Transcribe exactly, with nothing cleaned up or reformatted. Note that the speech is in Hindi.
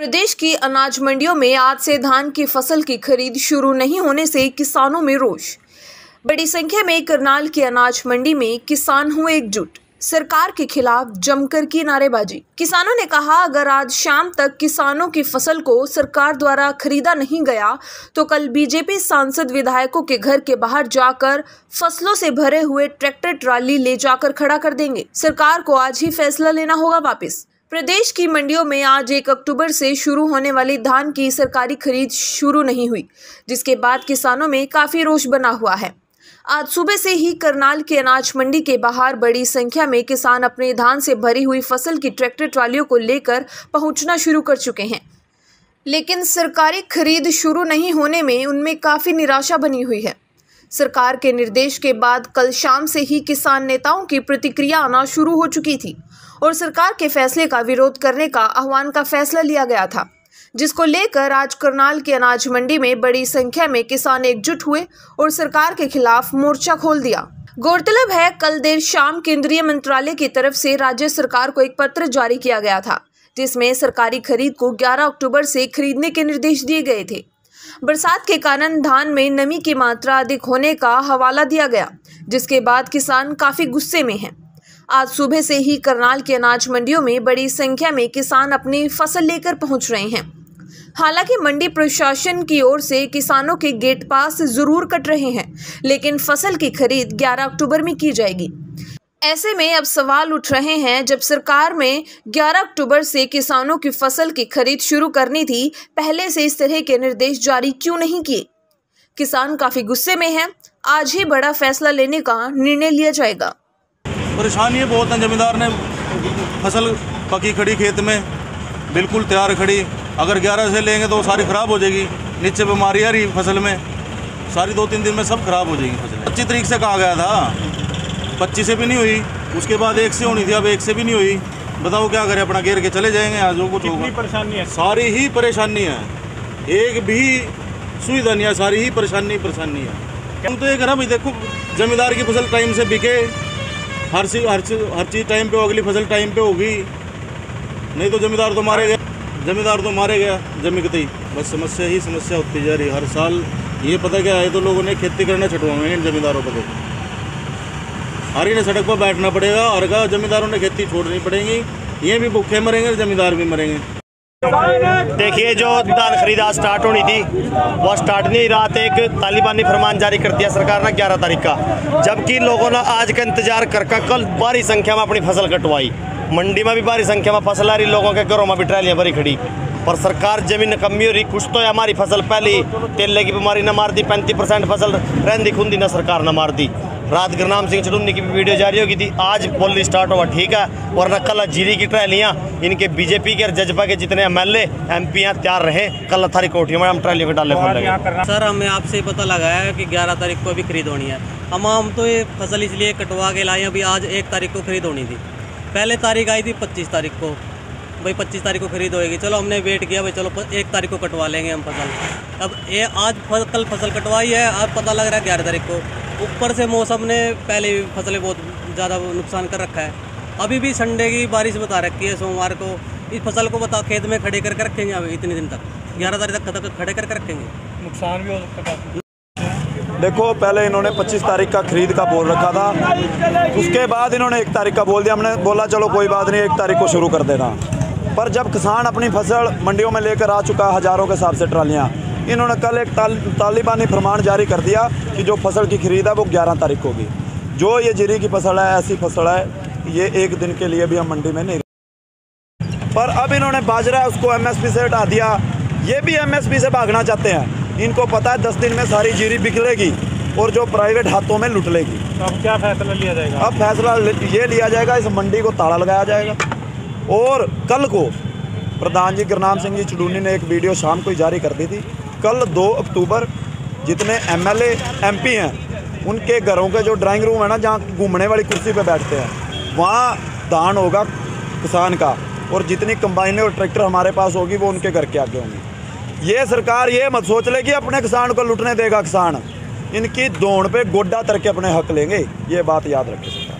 प्रदेश की अनाज मंडियों में आज से धान की फसल की खरीद शुरू नहीं होने से किसानों में रोष। बड़ी संख्या में करनाल की अनाज मंडी में किसान हुए एकजुट, सरकार के खिलाफ जमकर की नारेबाजी। किसानों ने कहा, अगर आज शाम तक किसानों की फसल को सरकार द्वारा खरीदा नहीं गया तो कल बीजेपी सांसद विधायकों के घर के बाहर जाकर फसलों से भरे हुए ट्रैक्टर ट्राली ले जाकर खड़ा कर देंगे। सरकार को आज ही फैसला लेना होगा वापस। प्रदेश की मंडियों में आज एक अक्टूबर से शुरू होने वाली धान की सरकारी खरीद शुरू नहीं हुई, जिसके बाद किसानों में काफी रोष बना हुआ है। आज सुबह से ही करनाल के अनाज मंडी के बाहर बड़ी संख्या में किसान अपने धान से भरी हुई फसल की ट्रैक्टर ट्रालियों को लेकर पहुंचना शुरू कर चुके हैं, लेकिन सरकारी खरीद शुरू नहीं होने में उनमें काफी निराशा बनी हुई है। सरकार के निर्देश के बाद कल शाम से ही किसान नेताओं की प्रतिक्रिया आना शुरू हो चुकी थी और सरकार के फैसले का विरोध करने का आह्वान का फैसला लिया गया था, जिसको लेकर आज करनाल की अनाज मंडी में बड़ी संख्या में किसान एकजुट हुए और सरकार के खिलाफ मोर्चा खोल दिया। गौरतलब है, कल देर शाम केंद्रीय मंत्रालय की तरफ से राज्य सरकार को एक पत्र जारी किया गया था, जिसमें सरकारी खरीद को ग्यारह अक्टूबर से खरीदने के निर्देश दिए गए थे। बरसात के कारण धान में नमी की मात्रा अधिक होने का हवाला दिया गया, जिसके बाद किसान काफी गुस्से में हैं। आज सुबह से ही करनाल के अनाज मंडियों में बड़ी संख्या में किसान अपनी फसल लेकर पहुंच रहे हैं। हालांकि मंडी प्रशासन की ओर से किसानों के गेट पास जरूर कट रहे हैं, लेकिन फसल की खरीद ग्यारह अक्टूबर में की जाएगी। ऐसे में अब सवाल उठ रहे हैं, जब सरकार में ग्यारह अक्टूबर से किसानों की फसल की खरीद शुरू करनी थी, पहले से इस तरह के निर्देश जारी क्यों नहीं किए? किसान काफी गुस्से में हैं। आज ही बड़ा फैसला लेने का निर्णय लिया जाएगा। परेशानी बहुत है। जमींदार ने फसल पकी खड़ी खेत में बिल्कुल तैयार खड़ी, अगर ग्यारह से लेंगे तो सारी ख़राब हो जाएगी। नीचे बीमारी आ रही फसल में, सारी दो तीन दिन में सब खराब हो जाएगी फसल। पच्चीस तारीख से कहा गया था, पच्चीस से भी नहीं हुई, उसके बाद एक से होनी थी, अब एक से भी नहीं हुई। बताओ क्या करें, अपना घेर के चले जाएंगे। आज जो कुछ होगा परेशानी है, सारी ही परेशानी है, एक भी सुविधा नहीं है, सारी ही परेशानी परेशानी है। हम तो ये कह रहे भाई, देखो जमींदार की फसल टाइम से बिके, हर चीज हर चीज हर चीज़ टाइम पे, अगली फसल टाइम पे होगी, नहीं तो जमींदार तो मारे गया जमींदार तो मारे गया जमीकती। बस समस्या ही समस्या होती जा रही हर साल। ये पता क्या है, तो लोगों ने खेती करना छुटवाएंगे इन जमींदारों पर। हर ही ने सड़क पर बैठना पड़ेगा और का जमींदारों ने खेती छोड़नी पड़ेगी। ये भी भूखे मरेंगे, जमींदार भी मरेंगे। देखिए, जो धान खरीद आज स्टार्ट होनी थी वो स्टार्ट नहीं, रात एक तालिबानी फरमान जारी कर दिया सरकार ने ग्यारह तारीख का, जबकि लोगों ने आज का इंतजार करके कल भारी संख्या में अपनी फसल कटवाई। मंडी में भी भारी संख्या में फसल आ रही, लोगों के घरों में भी ट्रैलियाँ भरी खड़ी, पर सरकार जमीन कमी हो रही। कुछ तो है, हमारी फसल पहली तेले की बीमारी न मार दी, पैंतीस परसेंट फसल रहंदी खुंदी न सरकार न मार दी। रात गुरनाम सिंह चुड़न्नी की भी वीडियो जारी होगी थी, आज बोली स्टार्ट हुआ, ठीक है, वरना कल जीरी की ट्रैलियाँ इनके बीजेपी के और जजपा के जितने M L A M P हैं तैयार रहे, कल थारी कोठियों में हम ट्रैलियों के डाले खोल लगे। सर, हमें आपसे पता लगा है कि ग्यारह तारीख को भी खरीद होनी है। हम हम तो ये फसल इसलिए कटवा के लाए, अभी आज एक तारीख को खरीद होनी थी। पहले तारीख आई थी पच्चीस तारीख को, भाई पच्चीस तारीख को खरीद होएगी। चलो हमने वेट किया, भाई चलो एक तारीख को कटवा लेंगे हम फसल। अब ये आज फल, कल फसल कटवाई है, आज पता लग रहा है ग्यारह तारीख को। ऊपर से मौसम ने पहले फसलें बहुत ज़्यादा नुकसान कर रखा है। अभी भी संडे की बारिश बता रखी है, सोमवार को इस फसल को बता खेत में खड़े करके रखेंगे। अभी इतने दिन तक ग्यारह तारीख तक खड़े करके रखेंगे, नुकसान भी हो सकता है। देखो, पहले इन्होंने पच्चीस तारीख का खरीद का बोल रखा था, उसके बाद इन्होंने एक तारीख का बोल दिया। हमने बोला चलो कोई बात नहीं, एक तारीख को शुरू कर देना। पर जब किसान अपनी फसल मंडियों में लेकर आ चुका हज़ारों के हिसाब से ट्रालियाँ, इन्होंने कल एक ताल, तालिबानी फरमान जारी कर दिया कि जो फसल की खरीद है वो ग्यारह तारीख होगी। जो ये जीरी की फसल है, ऐसी फसल है, ये एक दिन के लिए भी हम मंडी में नहीं। पर अब इन्होंने बाजरा उसको एम एस पी से हटा दिया, ये भी एम एस पी से भागना चाहते हैं। इनको पता है दस दिन में सारी जीरी बिकलेगी और जो प्राइवेट हाथों में लुट लेगी। तो अब क्या फैसला लिया जाएगा? अब फैसला ये लिया जाएगा, इस मंडी को ताला लगाया जाएगा। और कल को प्रधान जी गुरनाम सिंह जी चुड़न्नी ने एक वीडियो शाम को ही जारी कर दी थी। कल दो अक्टूबर जितने M L A M P हैं, उनके घरों के जो ड्राइंग रूम है ना, जहाँ घूमने वाली कुर्सी पे बैठते हैं, वहाँ दान होगा किसान का, और जितनी कंबाइनें और ट्रैक्टर हमारे पास होगी वो उनके घर के आगे होंगी। ये सरकार ये मत सोच ले कि अपने किसान को लूटने देगा किसान, इनकी दौड़ पे गोड्डा तर के अपने हक लेंगे, ये बात याद रखें।